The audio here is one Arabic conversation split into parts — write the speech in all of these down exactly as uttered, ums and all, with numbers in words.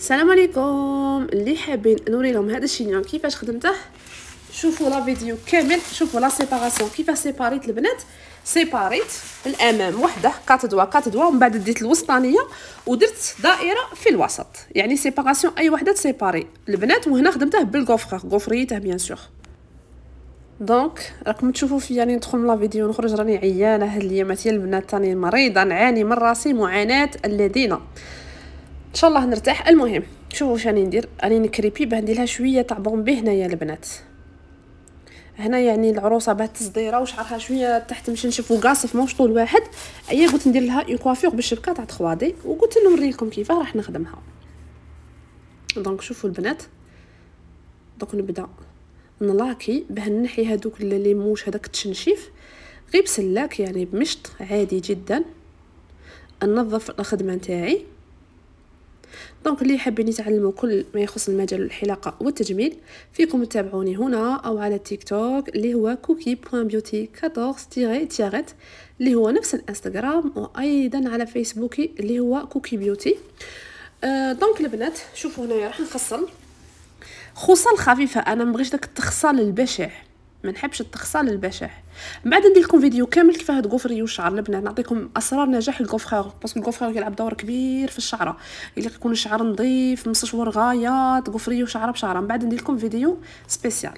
السلام عليكم. اللي حابين نوري لهم هذا الشينيون كيفاش خدمته، شوفوا لا فيديو كامل، شوفوا لا سيباراسيون كيفاش سيباريت البنات. سيباريت الامام وحده كات دوا كات دوا، ومن بعد ديت الوسطانيه ودرت دائره في الوسط، يعني سيباراسيون اي وحده تسيباري البنات. وهنا خدمته بالغوفر غوفريته بيان سور. دونك راكم تشوفوا في يعني ندخل من لا فيديو نخرج راني عيانه هاد الايامات، يا البنات راني مريضه نعاني من راسي معاناه الذين ان شاء الله نرتاح. المهم شوفوا واش راني ندير، راني نكريبي باه ندير لها شويه تاع بومبي هنايا البنات. هنا يعني العروسه باه تصديره وشعرها شويه تحت مشنشف وقاصف ماهوش طول واحد، ايا قلت ندير لها اون كوافير بالشبكه تاع ثلاثة دي، وقلت نوريكم كيفاه راح نخدمها. دونك شوفوا البنات، دونك نبدا نلاكي باه نحي هذوك اللي موش هذاك التشنشيف غير بسلاك، يعني بمشط عادي جدا ننظف الخدمه نتاعي. دونك اللي حابين يتعلموا كل ما يخص المجال الحلاقه والتجميل فيكم تتابعوني هنا او على التيك توك اللي هو كوكي بوين بيوتي أربعطاش تيريت اللي هو نفس الانستغرام، وايضا على فيسبوك اللي هو كوكي بيوتي. آه دونك البنات شوفوا هنايا راح نخصل خصال خفيفه، انا مبغيش داك التخصال البشع، ما نحبش التخصال البشع. من بعد ندير لكم فيديو كامل كيفاه تغوفريو الشعر البنات، نعطيكم اسرار نجاح الغوفرير، باسكو الغوفرير يلعب دور كبير في الشعره. الا يكون الشعر نظيف مستشور غايه تغوفريو شعره بشعره. من بعد ندير لكم فيديو سبيسيال.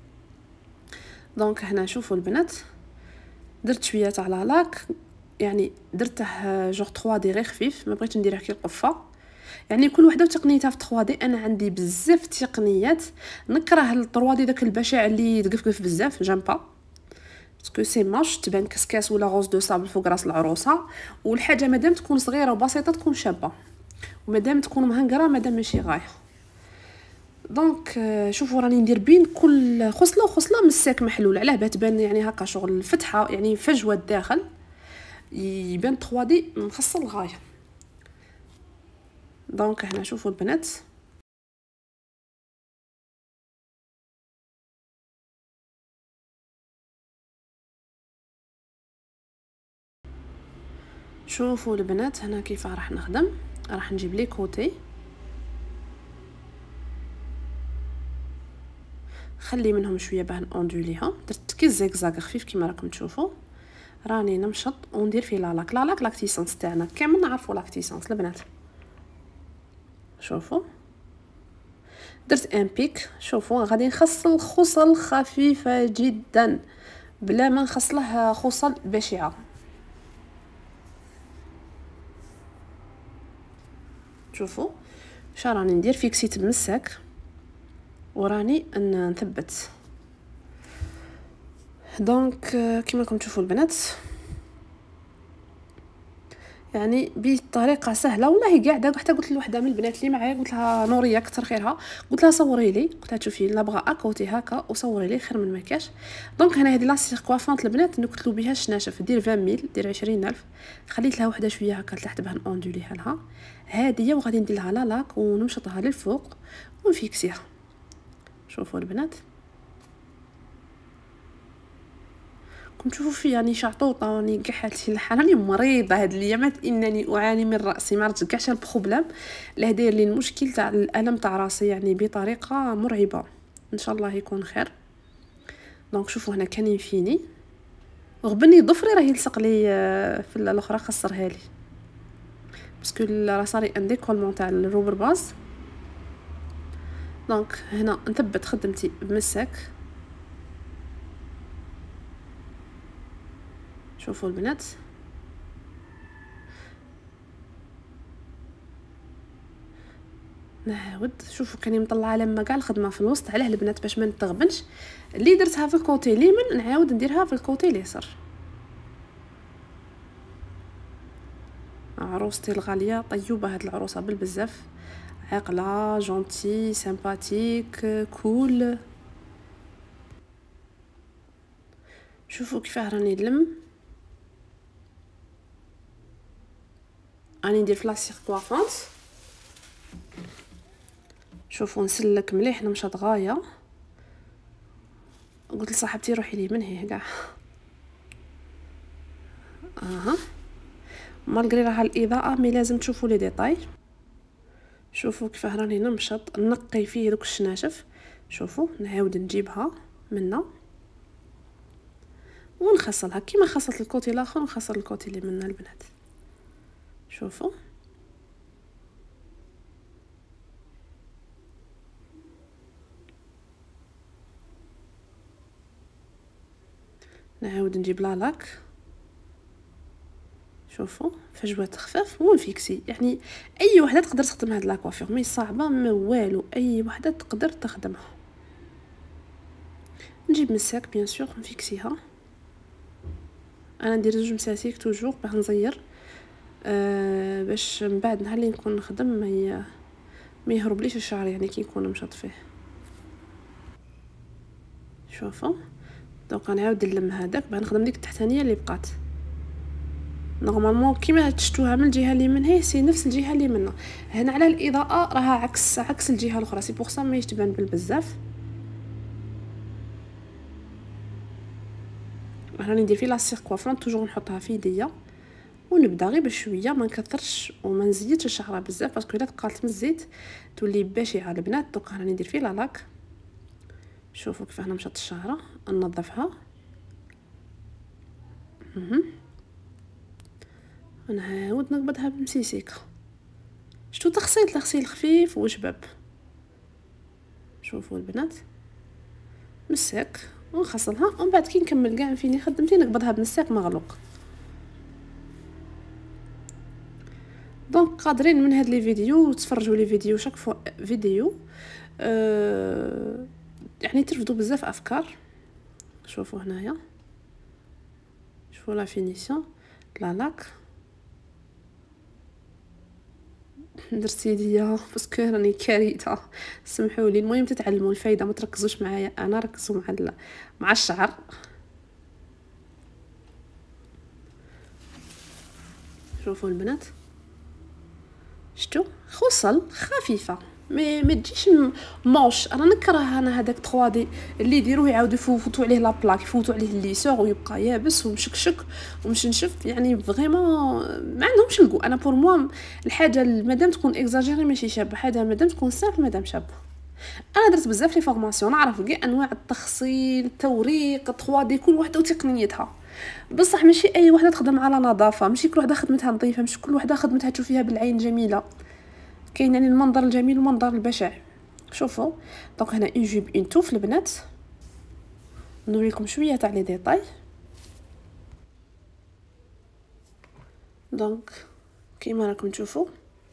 دونك هنا شوفوا البنات درت شويه تاع لاك، يعني درته جوغ ثلاثة دي غير خفيف، ما بغيتش نديرها كي القفه، يعني كل وحده وتقنيتها في ثلاثة دي. انا عندي بزاف تقنيات، نكره ال ثلاثة دي داك البشع اللي يدقفقف بزاف، جام با باسكو سي ماش تبان كسكاس ولا غوز دو صابل فوق راس العروسه. والحاجه مادام تكون صغيره وبسيطه تكون شابه، ومادام تكون مهنقره مادام ماشي غايه. دونك شوفوا راني ندير بين كل خصله وخصله مساك محلول، علاه باه تبان يعني هكا شغل الفتحه، يعني فجوه الداخل يبان ثلاثة دي مخصل غايه. دونك هنا شوفوا البنات شوفوا البنات هنا كيف راح نخدم. راح نجيب لي كوتي، خلي منهم شويه باه نوندوليها، درت كي زيكزاك خفيف كيما راكم تشوفوا. راني نمشط وندير فيه لالاك لالاك لاكتيسونس تاعنا كامل نعرفوا لاكتيسونس البنات. شوفوا درت ان بيك، شوفوا غادي نخصل خصل خفيفه جدا بلا ما نخصله خصل بشعه. شوفوا واش راني ندير، فيكسيت بمساك وراني نثبت. دونك كيما راكم تشوفوا البنات، يعني بطريقه سهله والله قاعده. حتى قلت لوحده من البنات اللي معايا، قلت لها نوريه كثر خيرها، قلت لها صوري لي، قلت لها شوفي لا بغا اكوتي هكا وصوري لي خير من ما كاش. دونك هنا هذه لاسيغ كوافونت البنات نكتلو بها الشناشف، دير عشرين ميل، دير عشرين الف، خليت لها وحده شويه هكا لتحت باه نوندوليها لها هاديه، وغادي ندير لها لالاك ونمشطها للفوق ونفيكسيها. شوفوا البنات كم تشوفوا في يعني شعطوطه راني كحلتي الحال، راني مريضه هاد الايامات، انني اعاني من راسي، ما عرفتش كاع البروبليم اللي داير لي المشكل تاع الالم تاع راسي، يعني بطريقه مرعبه. ان شاء الله يكون خير. دونك شوفوا هنا كاين فيني غبني ضفري راه يلصق لي في الاخرى، خسرها لي باسكو راه صاري ان ديكولمون تاع الروبر باز. دونك هنا نثبت خدمتي بمساك. شوفوا البنات نعاود، شوفوا كاني مطلعه لما كاع الخدمه في الوسط، علاه البنات باش ما نتغبنش. اللي درتها في الكوتي اليمين نعاود نديرها في الكوتي اليسار. عروستي الغاليه طيوبه هاد العروسه بالبزاف، عاقله جونتي سامباتيك كول. شوفوا كيفاه راني نلم، راني ندير فلاسيغ كوافونت. شوفوا نسلك مليح نمشط غايه. قلت لصاحبتي روحي لي من هي كاع اها مالغري راها الاضاءه مي لازم تشوفوا لي ديتاي. شوفوا كيفاه راني نمشط نقي فيه دوك الشناشف. شوفوا نعاود نجيبها منا ونخصلها كيما خصلت الكوتي الاخر ونخصل الكوتي اللي منا البنات. شوفوا نعاود نجيب لالاك. شوفوا فجوات خفاف ونفيكسي، يعني اي وحده تقدر تخدم هاد لاكوافير، مي صعبه ما والو، اي وحده تقدر تخدمها. نجيب مساك بيان سور نفيكسيها. انا ندير زوج مساسيك توجور باه نزير أه باش من بعد نهار اللي نكون نخدم ما ي... ما يهربليش الشعر، يعني كي نكون مشط فيه. شوفوا دونك غنعاود نلم هذاك باه نخدم ديك التحتانيه اللي بقات. نورمالمون كيما تشتوها من الجهه اللي من هي سي نفس الجهه اللي منا. هنا على الاضاءه راها عكس عكس الجهه الاخرى، سي بوغ سا ما يتبان بالبزاف. راني ندير فيه لاسيغ كوافرون توجور نحطها في يديا ونبدا غير بشويه، ما نكثرش وما نزيدش الشعره بزاف باسكو الا تقالت من الزيت تولي بشعه البنات. دوك راني ندير فيه لالاك. شوفوا كيف انا مشات الشعره ننظفها. اها نعاود نقبضها بمسيسيكه. شتو تغسيل تغسيل خفيف وشباب. شوفوا البنات مساك ونخصلها ومن بعد كي نكمل كاع فيني خدمتي نقبضها بمساك مغلوق. دونك قادرين من هاد لي فيديو تفرجوا لي فيديو شاك فوا فيديو أه يعني ترفدوا بزاف افكار. شوفوا هنايا شوفوا لا فينيسيون لالاك درت يديا باسكو راني كارثه سمحوا لي. المهم تتعلموا الفايده، ما تركزوش معايا انا، ركزوا مع مع الشعر. شوفوا البنات شتو خصل خفيفه مي ما تجيش موش. انا نكره انا هذاك ثري دي اللي يديروه يعاودوا يفوتوا عليه لا بلاك، يفوتوا عليه الليسور ويبقى يابس ومشكشك ومشنشف، يعني فريمون ما عندهمش الكو. انا بور موا الحاجه مادام تكون اكزاجيري ماشي شابه، حاجه مادام تكون سامبل مادام شابه. انا درت بزاف لي فورماسيون، نعرف كاع انواع التخصيل التوريق ثري دي كل وحده وتقنيتها، بصح ماشي اي وحده تخدم على نظافه، ماشي كل وحده خدمتها نظيفه، ماشي كل وحده خدمتها تشوفيها بالعين جميله. كاين يعني المنظر الجميل والمنظر البشع. شوفوا دونك هنا نجيب اون توف البنات نوريكم شويه تاع لي ديتاي. دونك كيما راكم تشوفوا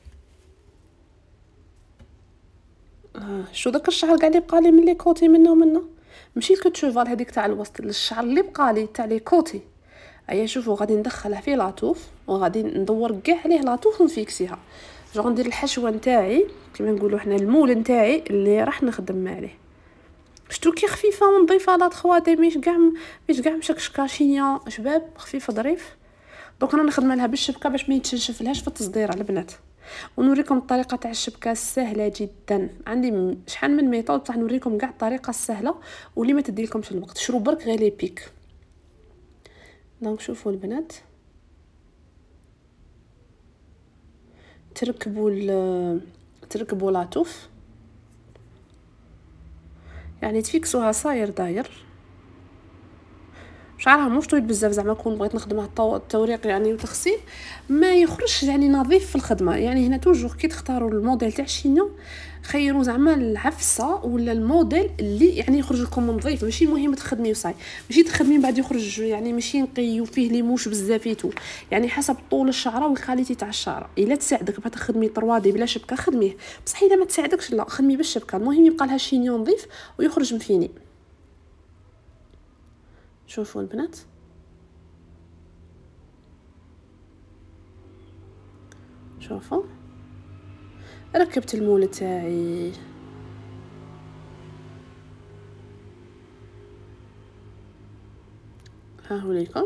آه شو داك الشعر كاع اللي بقى لي من لي كوتي منا ومنا، ماشي كو شوفال هذيك تاع الوسط، الشعر اللي بقى لي تاع لي كوتي. ايا شوفوا غادي ندخلها في لاطوف وغادي ندور كاع عليه لاطوف ونفيكسيها. جو ندير الحشوه نتاعي كيما نقولوا حنا المول نتاعي اللي راح نخدم عليه. شتو كي خفيفه ونظيفه لا ثري دي مش كاع مش كاع مشكشكه شينيا شباب خفيفه ظريف. دونك انا نخدم لها بالشبكه باش ما يتشنشفلهاش في التصدير على البنات. ونوريكم الطريقه تاع الشبكه سهله جدا، عندي شحال من ميثود بصح نوريكم كاع الطريقه السهله واللي ما تديلكمش الوقت. شرو برك غير لي بيك. دونك شوفوا البنات تركبوا تركبوا لاطوف يعني تفيكسوها صاير داير. شعرها مش طويل بزاف زعما كون بغيت نخدمها التوريق يعني وتغسيل ما يخرجش يعني نظيف في الخدمه. يعني هنا توجور كي تختاروا الموديل تاع الشينيو خيروا زعما العفسه ولا الموديل اللي يعني يخرج لكم نظيف، ماشي مهم تخدمي وصاي ماشي تخدمي بعد يخرج يعني ماشي نقي وفيه لي موش بزافيتو. يعني حسب طول الشعره والكاليتي تاع الشعره. الا تساعدك باه تخدمي ثري دي بلا شبكه خدميه، بصح الا ما تساعدكش لا خدمي بالشبكه. المهم يبقى لها شينيو نظيف ويخرج مفيني. شوفوا البنات شوفوا ركبت المول تاعي. ها هو ليكم.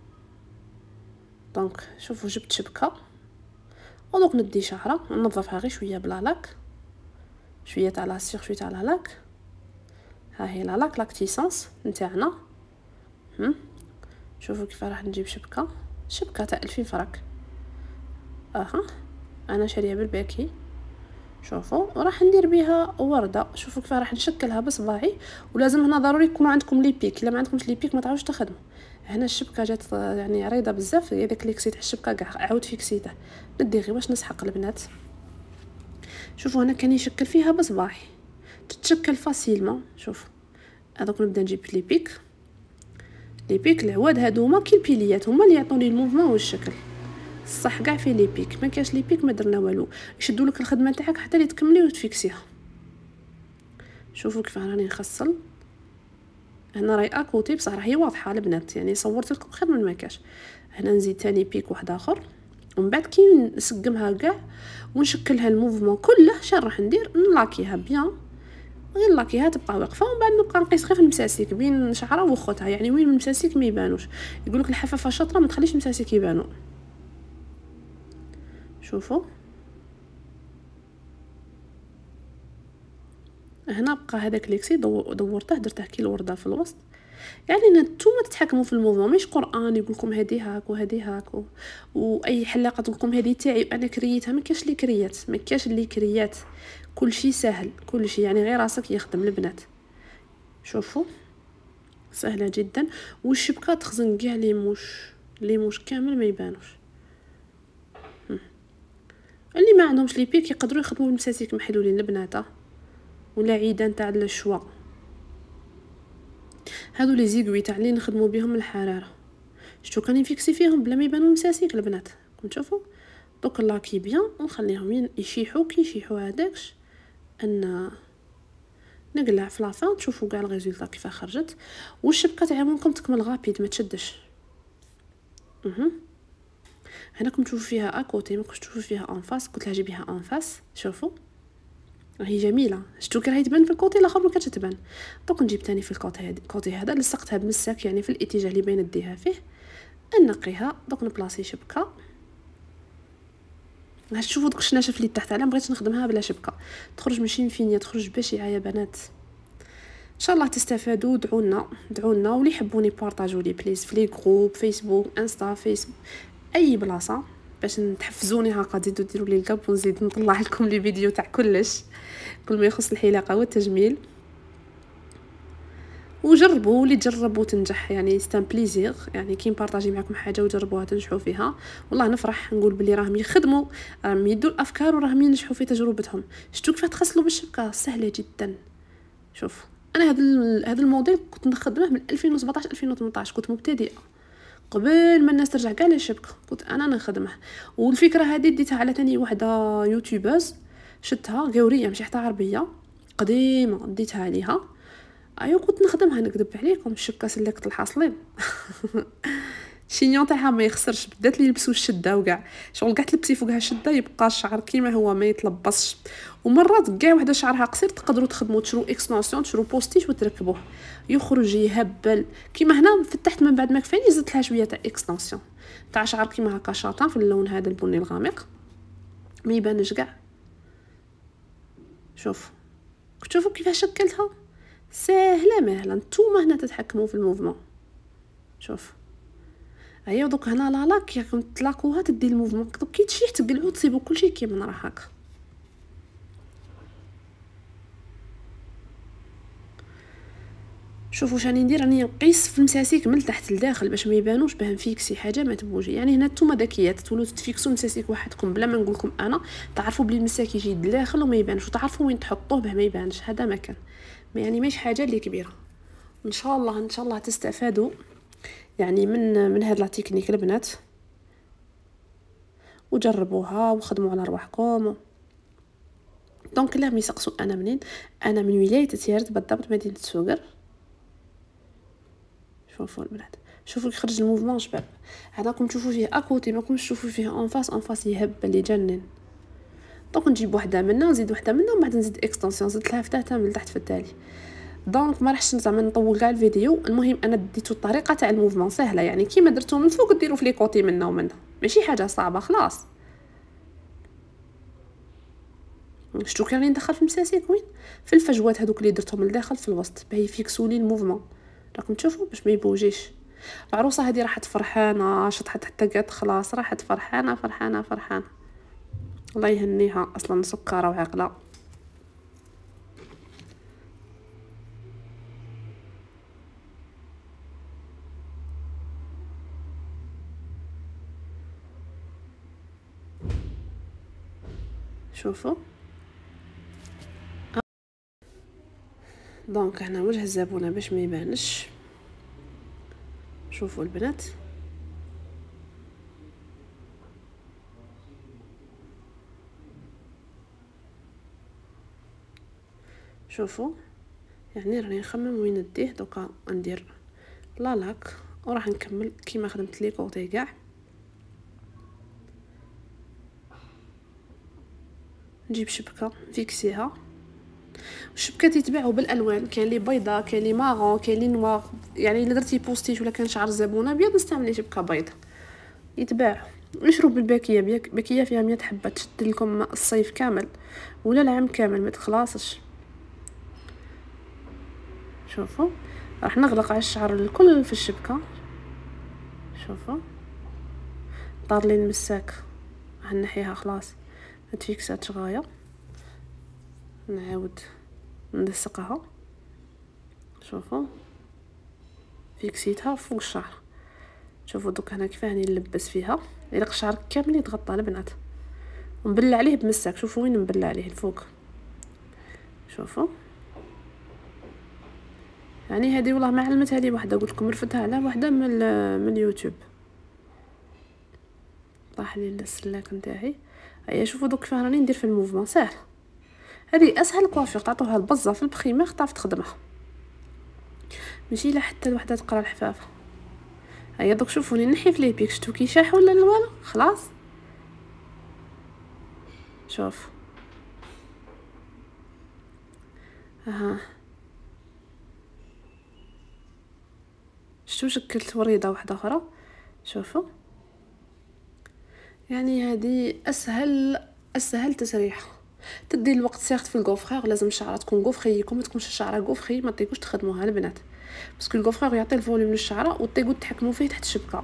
دونك شوفوا جبت شبكه ودوك ندي شعره ننظفها غير شويه بلالاك، شويه تاع لاسيغ شويه تاع لالاك. ها هي لالاك لاكتيسانس نتاعنا. هم شوفوا كيف راح نجيب شبكه شبكه تاع ألفين فرق. اها انا شاريه بالباكي. شوفوا راح ندير بها ورده. شوفوا كيف راح نشكلها بصباعي. ولازم هنا ضروري يكون عندكم لي بيك، الا ما عندكمش لي بيك ما تعاودوش تخدموا. هنا الشبكه جات يعني عريضه بزاف، هي داك اللي كسيت على الشبكه كاع عاود فيكسيته. ندي غير باش نسحق البنات. شوفوا هنا كان يشكل فيها بصباعي، تتشكل فاسيلمون. شوفوا هذوك نبدا نجيب لي بيك. لي بيك العواد هادوما كي البيليات هما اللي يعطوني الموفمون والشكل. صح كاع في لي بيك، ما كاش لي بيك ما درنا والو، يشدوا لك الخدمه تاعك حتى اللي تكملي وتفيكسيها. شوفوا كيف راني نخصل هنا، راهي اكوتي بصح راهي واضحه البنات، يعني صورت لكم خير من ما كاش. هنا نزيد تاني بيك واحد اخر، ومن بعد كي نسقمها كاع ونشكلها الموفمون كله. شنو راح ندير؟ نلاكيها بيان، غير لاكيها تبقى واقفه، ومن بعد نبقى نقيس غير في المساسيك بين شعره وخوتها، يعني وين المساسيك ما يبانوش. يقولك الحفافه شاطره ما تخليش المساسيك يبانوا. شوفوا هنا بقى هذاك ليكسي دورته درته كي الورده في الوسط. يعني نتوما تتحكموا في الموفمون، ماشي قران يقول لكم هذه هاك وهذه هاك و... واي حلاقه تقول لكم هذه تاعي انا كريتها. ما كاش لي كريات، ما كاش اللي كريات، كل شيء سهل، كل شيء يعني غير راسك يخدم البنات. شوفوا سهله جدا. والشبكه تخزن كاع لي موش، لي موش كامل ما يبانوش. اللي ما عندهمش لي بيك يقدروا يخدموا بالمساسيك محلولين البنات ولا عيدان تاع الشوا. هادو لي زيغوي تاع اللي نخدموا بهم الحراره. شتو كاني فيكسي فيهم بلا ما يبانوا المساسيك البنات. كنت تشوفوا دوك لاكي بيان ونخليهم يشيحوا. كي يشيحوا هذاكش ان نقلع في لافان. تشوفوا كاع الريزولطا كيف خرجت. والشبكه تاعي ممكن تكمل غابيد ما تشدش. اها هنا كنت تشوفوا فيها اكوتي، ما كنتش تشوفوا فيها ان فاس، قلت لها جيبيها ان فاس. شوفوا راهي جميله. شفتوا كي راهي تبان في الكوتي الاخر ما كانتش تبان. دوك نجيب تاني في الكوتي هذا الكوتي هذا لصقتها بمساك يعني في الاتجاه اللي باين نديها فيه. نقيها دوك نبلاصي شبكه. هتشوفوا دوك الشناشف اللي تحت. انا بغيت نخدمها بلا شبكه، تخرج ماشي فينيه، تخرج بشعه يا بنات. ان شاء الله تستفادوا. دعونا دعونا واللي يحبوني بارطاجوا لي بليز في لي جروب فيسبوك انستا فيسبوك اي بلاصه باش تحفزوني. هكا زيدوا ديروا لي الكاب ونزيد نطلع لكم لي فيديو تاع كلش كل ما يخص الحلاقه والتجميل. وجربوا اللي تجربوا تنجح يعني ستان بليزير. يعني كي نبارطاجي معكم حاجه وجربوها تنجحوا فيها والله نفرح. نقول بلي راهم يخدموا، راهم يدوا الافكار وراهم ينجحوا في تجربتهم. شفتوا كيف تغسلوا بالشبكه سهله جدا. شوف انا هذا هذا الموديل كنت نخدمه من ألفين وسبعطاش ألفين وثمنطاش، كنت مبتدئه قبل ما الناس ترجع كاع للشبكه كنت انا نخدمه. والفكره هذه ديتها على ثاني وحده يوتيوبرز شتها غوريه ماشي حتى عربيه قديمه ديتها عليها. ايوا كنت نخدمها نكذب عليكم. الشبكه سلكت الحاصلين الشينيون تاعها ما يخسرش، بدات لي يلبسوا الشده وكاع شغل كاع تلبسي فوقها شده يبقى الشعر كيما هو ما يتلبسش. ومرات كاع وحده شعرها قصير تقدروا تخدموا تشرو اكستنسيون تشرو بوستيش وتركبوه يخرج يهبل كيما هنا. فتحت من بعد ما كفاني زدت لها شويه تاع اكستنسيون تاع شعر كيما هكا شاطان في اللون هذا البني الغامق ما يبانش كاع. شوف شوفوا كيفاش شكلتها سهله مهله. نتوما هنا تتحكموا في الموفمون. شوف هيا دوك هنا لا لاك ياكم تلاقوها تدي الموفمون دوك كي تشيح تقلعوا تصيبوا كلشي كيما راه هكا. شوفوا شاني ندير راني نقيس في المساسيك من تحت لداخل باش ما يبانوش باه نفيكسي حاجه ما تبوجي. يعني هنا نتوما ذكيات تولوا تفيكسوا المساسيك وحدكم بلا ما نقول لكم انا. تعرفوا بلي المساك يجي لداخل وما يبانش وتعرفوا وين تحطوه باه ما يبانش. هذا مكان يعني ماشي حاجه اللي كبيره. ان شاء الله ان شاء الله تستفادوا يعني من من هاد لا تكنيك البنات وجربوها وخدموا على رواحكم. دونك لا يسقسوا انا منين. انا من ولايه تيارت بالضبط مدينه سوقر. شوفوا البنات شوفوا كي خرج الموفمون شباب. هذاكم تشوفوا فيه اكوتي ما كنتش تشوفوا فيه ان فاس ان فاس يهبل يجنن. دونك نجيب وحده منا نزيد وحده منا ومن بعد نزيد اكستنسيون زدت لها فتحتها من تحت في التالي. دونك ما راحش زعما نطول كاع الفيديو. المهم انا ديتو الطريقه تاع الموفمون سهله يعني كيما درتو من فوق ديروا في لي كوتي منا ومنا ماشي حاجه صعبه خلاص. شتو كان ندخل في المساسيك وين في الفجوات هذوك اللي درتهم لداخل في الوسط باه يفيكسوا لي الموفمون. راكم تشوفوا باش ما يبوجيش. العروسه هذه راحت فرحانه شطحت حتى قالت خلاص راحت فرحانه فرحانه فرحانه. الله يهنيها اصلا مسكره وعاقله. شوفوا دونك هنا وجه الزبونه باش ما يبانش. شوفوا البنات شوفوا يعني راني نخمم وين نديه. دوكا ندير لا لاك وراح نكمل كيما خدمت لي كوطي كاع. نجيب شبكه فيكسيها. الشبكه تيتباعوا بالالوان، كاين لي بيضاء كاين لي مارون كاين لي نوار. يعني الا درتي بوستيش ولا كان شعر الزبونه ابيض استعملي شبكه بيضاء يتباعوا. نشرب بالباكيه، باكيه فيها مية حبه تشد لكم الصيف كامل ولا العام كامل ما تخلاصش. شوفوا راح نغلق على الشعر الكل في الشبكه. شوفوا طار لي المساك راح نحيها خلاص ما تفيكساتش غايه. نعاود نلصقها. شوفوا فيكسيتها فوق الشعر. شوفوا دوك هنا كيف راني نلبس فيها. يلق الشعر كامل يتغطى البنات ونبلع عليه بمساك. شوفوا وين نبلع عليه الفوق. شوفوا يعني هذه والله ما علمتها لي وحده، قلت لكم رفتها على وحده من من اليوتيوب. طاح لي السلاك نتاعي. هيا شوفوا دوك كيف راني ندير في الموفمون ساهل. هذه اسهل كوافير تعطوها البزه في البخيمه تعرف تخدمها، ماشي لا حتى الوحده تقرا الحفافه. هيا دوك شوفوني نحي في لي بيك. شتو كي شاح ولا والو خلاص. شوف اها شتو شكلت وريده واحده اخرى. شوفوا يعني هذه اسهل اسهل تسريحه. تدي الوقت سيغت في الكوفرير. لازم الشعره تكون كوفريكم، ما تكونش الشعره كوفري ما تيقوش تخدموها البنات، باسكو الكوفرير يعطي الفوليوم للشعره وتيقوا تحكموا فيه تحت الشبكه.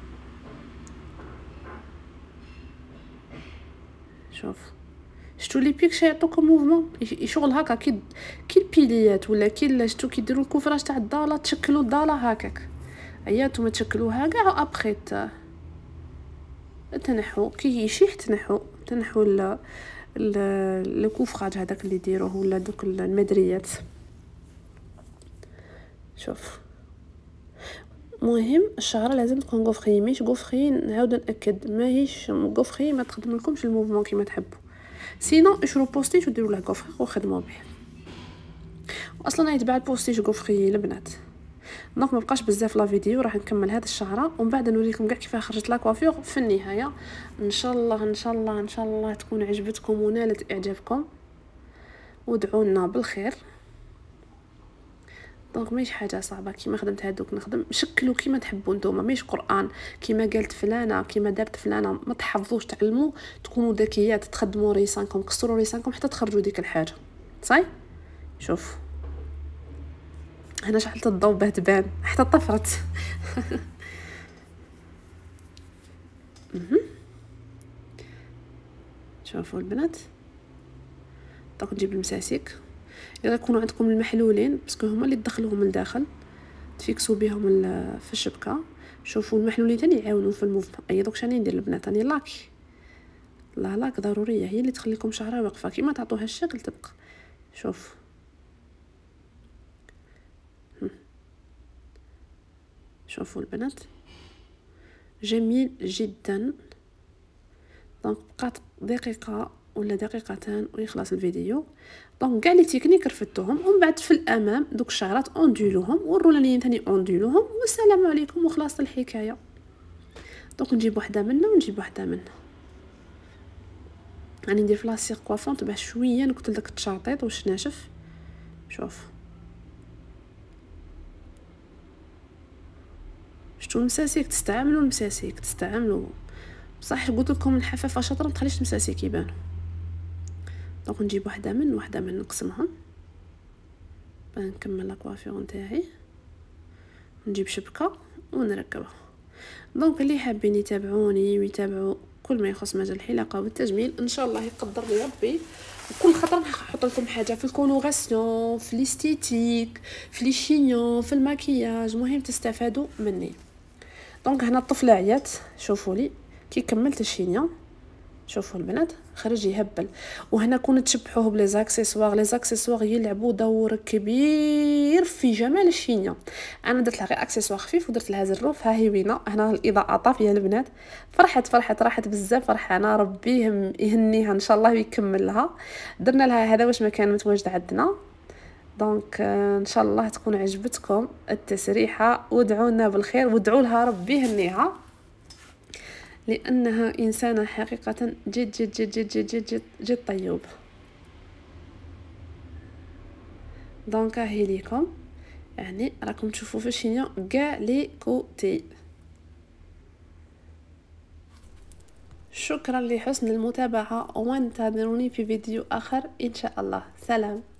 شوف شتو لي بيك يعطوكم موفمون يشغل هكا كي كي البيليات ولا كي شتو كيديروا الكوفراج تاع الضاله تشكلوا الضاله هكاك. هيا نتوما تشكلوها كاع ابخي تنحو كي يشيح تنحو تنحو ال الكوفراج هذاك اللي يديروه ولا دوك المدريات. شوف مهم الشعره لازم تكون غوفري مش غوفري. نعاود ناكد ماهيش غوفري ما تخدم لكمش الموفمون كيما تحبوا. سينو اشرو بوستيج وديروا له غوفري وخدموا به. واصلا يتباع البوستيج غوفري البنات. دونك ما بقاش بزاف لا فيديو، راح نكمل هذه الشعره ومن بعد نوريكم كاع كيفاه خرجت لا كوافير في النهايه. ان شاء الله ان شاء الله ان شاء الله تكون عجبتكم ونالت اعجابكم ودعوا لنا بالخير. دونك ماشي حاجه صعبه كيما خدمت هذوك نخدم. شكلوا كيما تحبوا نتوما ماشي قران كيما قالت فلانه كيما دارت فلانه. ما تحفظوش تعلموا تكونوا ذكيات تخدموا ريسانكم كسروا ريسانكم حتى تخرجوا ديك الحاجه صاي. شوف هنا شعلت الضوء باه تبان حتى طفرت. شوفوا البنات دونك نجيب المساسيك. الا يكونوا عندكم المحلولين باسكو هما اللي تدخلوهم لداخل تفيكسوا بهم في الشبكه. شوفوا المحلولين ثاني يعاونوا في الموفمون. اي دوك شاني ندير البنات راني لاك لا لاك ضروريه هي اللي تخليكم شعرها واقفه كيما تعطوها الشكل تبقى. شوف شوفوا البنات جميل جدا. دونك بقات دقيقه ولا دقيقتان ويخلص الفيديو. دونك كاع لي تكنيك رفدتهم ومن بعد في الامام دوك الشعرات اونديلوهم والرولانيين ثاني اونديلوهم والسلام عليكم وخلاص الحكايه. دونك نجيب وحده منا ونجيب وحده منا. راني ندير في لاسيغ كوافونط باه شويه نقتل داك التشاطيط واش ناشف. شوف شتو المساسيك تستعملوا المساسيك تستعملوا بصح قلت لكم الحفافه شاطره ما تخليش المساسيك يبانوا. دونك نجيب وحده من وحده من نقسمهم باه نكمل لا كوافير نتاعي. نجيب شبكه ونركبها. دونك اللي حابين يتابعوني ويتابعوا كل ما يخص مجال الحلاقه والتجميل ان شاء الله يقدر لي ربي. وكل خطره نحط لكم حاجه في الكولوراسيون، في الاستيتيك، في لي شينيون، في المكياج، مهم تستفادوا مني. دونك هنا الطفل عيات، شوفوا لي كي كملت الشينيون، شوفوا البنات خرج يهبل. وهنا كون تشبحوه بلي زاكسيسوار، لي زاكسيسوار يلعبوا دور كبير في جمال الشينيون. انا درت لها غير اكسسوار خفيف ودرت لها زروف، ها هي وينه هنا الاضاءه طافيه البنات. فرحت فرحت راحت بزاف فرحانه، ربي يهنيها ان شاء الله ويكمل لها. درنا لها هذا واش ما كان متواجد عندنا. دونك ان شاء الله تكون عجبتكم التسريحه، وادعونا بالخير وادعوا لها ربي يهنيها، لانها انسانه حقيقه جد جد جد جد جد جد, جد, جد طيوب. دونك هي ليكم، يعني راكم تشوفوا في الشينيون كاع لي كوتي. شكرا لحسن المتابعه، وانتظروني في فيديو اخر ان شاء الله. سلام.